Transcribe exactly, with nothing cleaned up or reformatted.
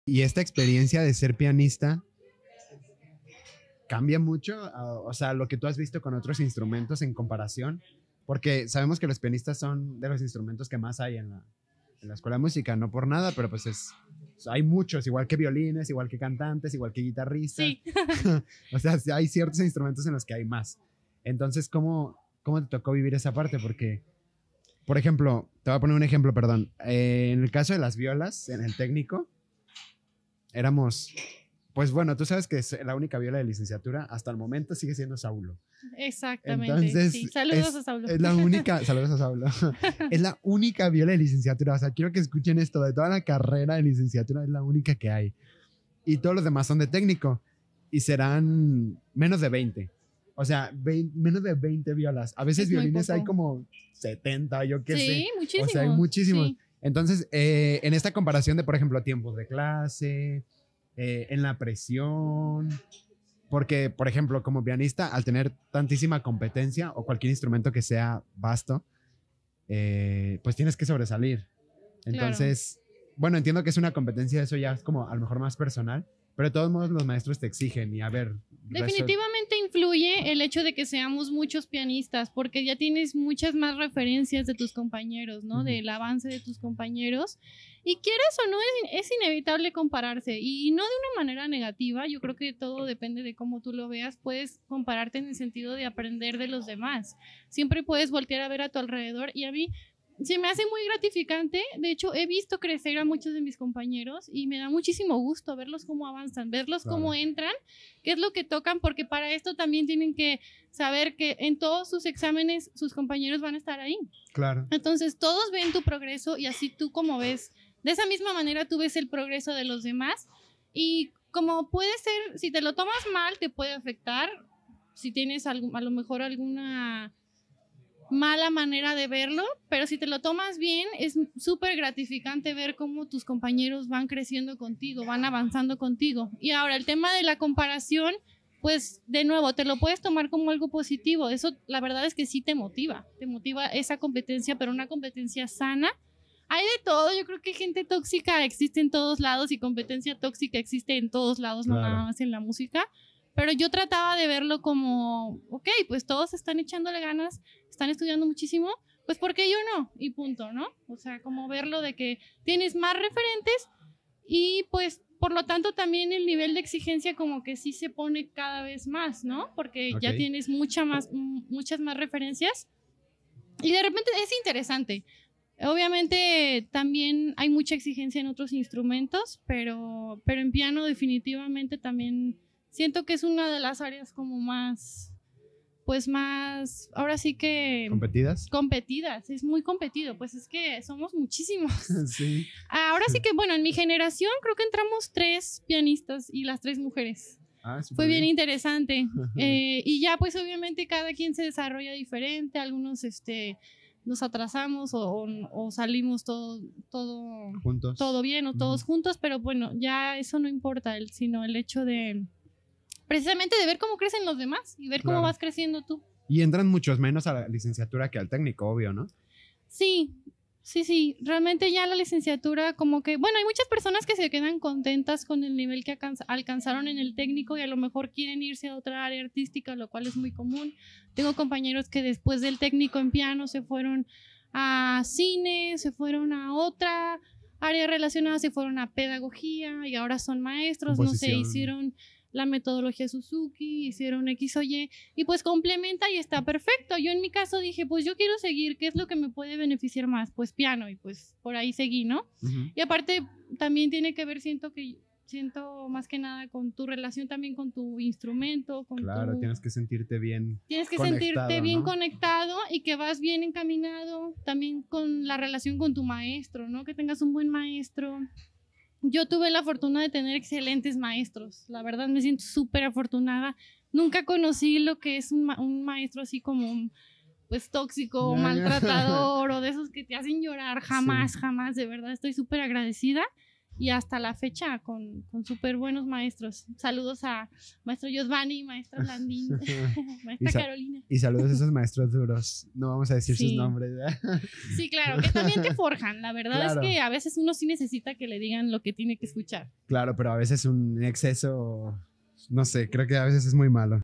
Y esta experiencia de ser pianista cambia mucho, uh, o sea, lo que tú has visto con otros instrumentos en comparación, porque sabemos que los pianistas son de los instrumentos que más hay en la, en la escuela de música, no por nada, pero pues es, hay muchos, igual que violines, igual que cantantes, igual que guitarristas. Sí. O sea, hay ciertos instrumentos en los que hay más. Entonces, ¿cómo, cómo te tocó vivir esa parte? Porque, por ejemplo, te voy a poner un ejemplo, perdón. Eh, en el caso de las violas, en el técnico, éramos, pues bueno, tú sabes que es la única viola de licenciatura, hasta el momento sigue siendo Saulo. Exactamente. Entonces, sí. Saludos es, a Saulo. Es la única, saludos a Saulo. Es la única viola de licenciatura. O sea, quiero que escuchen esto, de toda la carrera de licenciatura es la única que hay. Y todos los demás son de técnico. Y serán menos de veinte. O sea, veinte, menos de veinte violas. A veces Es violines hay como setenta, yo qué sí, sé. Sí, muchísimos. O sea, hay muchísimos. Sí. Entonces, eh, en esta comparación de, por ejemplo, tiempos de clase, eh, en la presión, porque, por ejemplo, como pianista, al tener tantísima competencia o cualquier instrumento que sea vasto, eh, pues tienes que sobresalir. Entonces, claro. Bueno, entiendo que es una competencia, eso ya es como a lo mejor más personal, pero de todos modos los maestros te exigen y a ver... Definitivamente influye el hecho de que seamos muchos pianistas, porque ya tienes muchas más referencias de tus compañeros, ¿no? Uh-huh. Del avance de tus compañeros. Y quieras o no, es, es inevitable compararse. Y, y no de una manera negativa, yo creo que todo depende de cómo tú lo veas. Puedes compararte en el sentido de aprender de los demás. Siempre puedes voltear a ver a tu alrededor y a mí... se me hace muy gratificante. De hecho, he visto crecer a muchos de mis compañeros y me da muchísimo gusto verlos cómo avanzan, verlos claro. Cómo entran, qué es lo que tocan, porque para esto también tienen que saber que en todos sus exámenes sus compañeros van a estar ahí. Claro. Entonces, todos ven tu progreso y así tú como ves, de esa misma manera tú ves el progreso de los demás y como puede ser, si te lo tomas mal, te puede afectar, si tienes algo, a lo mejor alguna... mala manera de verlo, pero si te lo tomas bien, es súper gratificante ver cómo tus compañeros van creciendo contigo, van avanzando contigo. Y ahora, el tema de la comparación, pues, de nuevo, te lo puedes tomar como algo positivo. Eso, la verdad es que sí te motiva, te motiva esa competencia, pero una competencia sana. Hay de todo, yo creo que gente tóxica existe en todos lados y competencia tóxica existe en todos lados, claro. No nada más en la música. Pero yo trataba de verlo como, ok, pues todos están echándole ganas, están estudiando muchísimo, pues ¿por qué yo no? Y punto, ¿no? O sea, como verlo de que tienes más referentes y pues por lo tanto también el nivel de exigencia como que sí se pone cada vez más, ¿no? Porque okay. Ya tienes mucha más, muchas más referencias y de repente es interesante. Obviamente también hay mucha exigencia en otros instrumentos, pero, pero en piano definitivamente también... siento que es una de las áreas como más, pues más, ahora sí que... ¿Competidas? Competidas, es muy competido, pues es que somos muchísimos. Sí. Ahora sí que, bueno, en mi generación creo que entramos tres pianistas y las tres mujeres. Ah, fue bien, bien interesante. eh, y ya pues obviamente cada quien se desarrolla diferente, algunos este... nos atrasamos o, o, o salimos todo, todo, juntos. todo bien o todos uh-huh. juntos, pero bueno, ya eso no importa, el, sino el hecho de... precisamente de ver cómo crecen los demás y ver cómo claro. Vas creciendo tú. Y entran muchos menos a la licenciatura que al técnico, obvio, ¿no? Sí, sí, sí. Realmente ya la licenciatura como que... bueno, hay muchas personas que se quedan contentas con el nivel que alcanz- alcanzaron en el técnico y a lo mejor quieren irse a otra área artística, lo cual es muy común. Tengo compañeros que después del técnico en piano se fueron a cine, se fueron a otra área relacionada, se fueron a pedagogía y ahora son maestros, no sé, hicieron... la metodología Suzuki, hicieron X o Y, y pues complementa y está perfecto. Yo en mi caso dije, pues yo quiero seguir, ¿qué es lo que me puede beneficiar más? Pues piano, y pues por ahí seguí, ¿no? Uh-huh. Y aparte también tiene que ver, siento que, siento más que nada con tu relación también con tu instrumento, con claro, tu... tienes que sentirte bien Tienes que sentirte bien ¿no? conectado y que vas bien encaminado, también con la relación con tu maestro, ¿no? Que tengas un buen maestro. Yo tuve la fortuna de tener excelentes maestros, la verdad me siento súper afortunada. Nunca conocí lo que es un, ma- un maestro así como pues tóxico o maltratador o de esos que te hacen llorar, jamás, sí. jamás, de verdad estoy súper agradecida. y hasta la fecha con, con súper buenos maestros. Saludos a maestro Giovanni, maestra Landín, maestra y sa- Carolina. Y saludos a esos maestros duros. No vamos a decir Sí. sus nombres. ¿verdad? Sí, claro, que también te forjan. La verdad Claro. es que a veces uno sí necesita que le digan lo que tiene que escuchar. Claro, pero a veces un exceso, no sé, creo que a veces es muy malo.